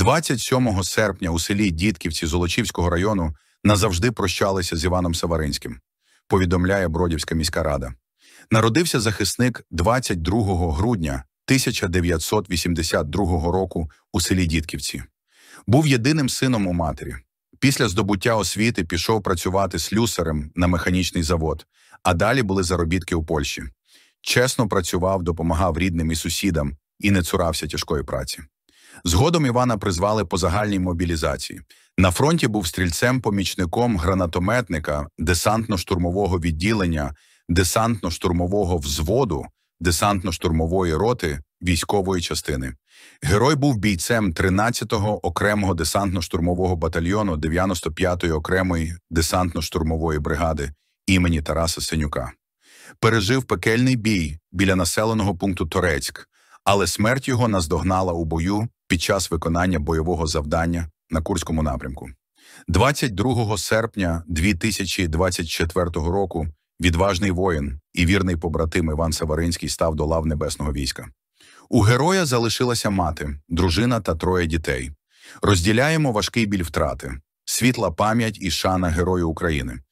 27 серпня у селі Дідківці Золочівського району назавжди прощалися з Іваном Саваринським, повідомляє Бродівська міська рада. Народився захисник 22 грудня 1982 року у селі Дідківці. Був єдиним сином у матері. Після здобуття освіти пішов працювати слюсарем на механічний завод, а далі були заробітки у Польщі. Чесно працював, допомагав рідним і сусідам і не цурався тяжкої праці. Згодом Івана призвали по загальній мобілізації. На фронті був стрільцем-помічником гранатометника, десантно-штурмового відділення, десантно-штурмового взводу, десантно-штурмової роти військової частини. Герой був бійцем 13-го окремого десантно-штурмового батальйону 95-ї окремої десантно-штурмової бригади імені Тараса Сенюка. Пережив пекельний бій біля населеного пункту Торецьк, але смерть його наздогнала у бою під час виконання бойового завдання на Курському напрямку. 22 серпня 2024 року відважний воїн і вірний побратим Іван Саваринський став до лав Небесного війська. У героя залишилася мати, дружина та 3 дітей. Розділяємо важкий біль втрати, світла пам'ять і шана Герою України.